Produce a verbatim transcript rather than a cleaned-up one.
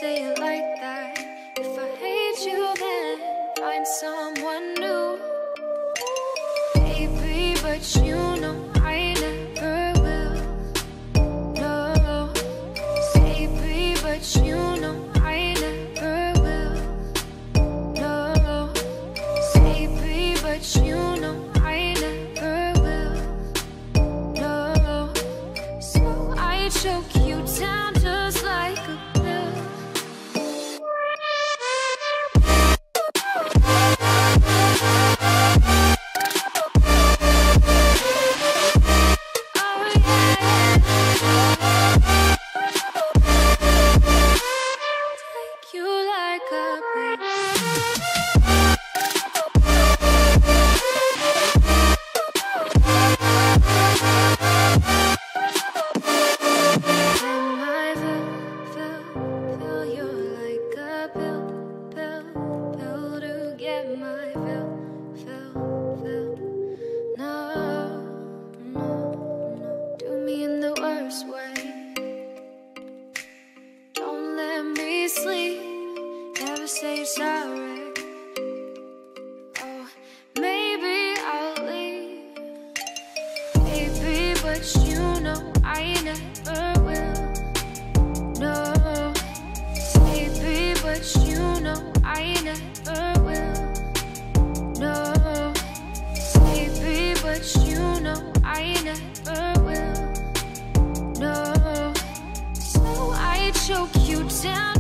say it like that. If I hate you, then find someone new. Baby, but you know I never will. No, baby, but you know I never will. No, baby, but you know I never will. No, so I choke you down just like a pill. Say sorry. Oh, maybe I'll leave, baby, but you know I never will. No, baby, but you know I never will. No, baby, but you know I never will. No, so I choke you down